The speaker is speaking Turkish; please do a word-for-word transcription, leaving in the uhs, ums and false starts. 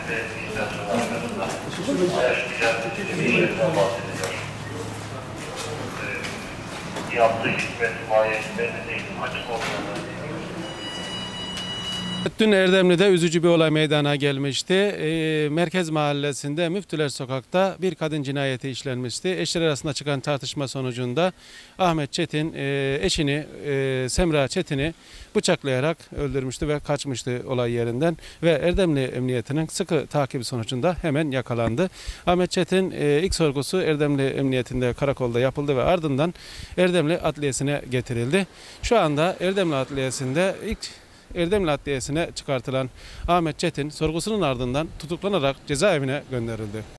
ve vicdan arkasından yaşayacağı bir şeyden bahsediyor. Ee, yaptığı hizmet, mahiyetlerinin eğitim açık olduğunu. Dün Erdemli'de üzücü bir olay meydana gelmişti. E, Merkez Mahallesi'nde Müftüler Sokak'ta bir kadın cinayeti işlenmişti. Eşler arasında çıkan tartışma sonucunda Ahmet Çetin e, eşini e, Semra Çetin'i bıçaklayarak öldürmüştü ve kaçmıştı olay yerinden. Ve Erdemli Emniyeti'nin sıkı takibi sonucunda hemen yakalandı. Ahmet Çetin e, ilk sorgusu Erdemli Emniyeti'nde karakolda yapıldı ve ardından Erdemli Adliyesi'ne getirildi. Şu anda Erdemli Adliyesi'nde ilk Erdemli Adliyesi'ne çıkartılan Ahmet Çetin sorgusunun ardından tutuklanarak cezaevine gönderildi.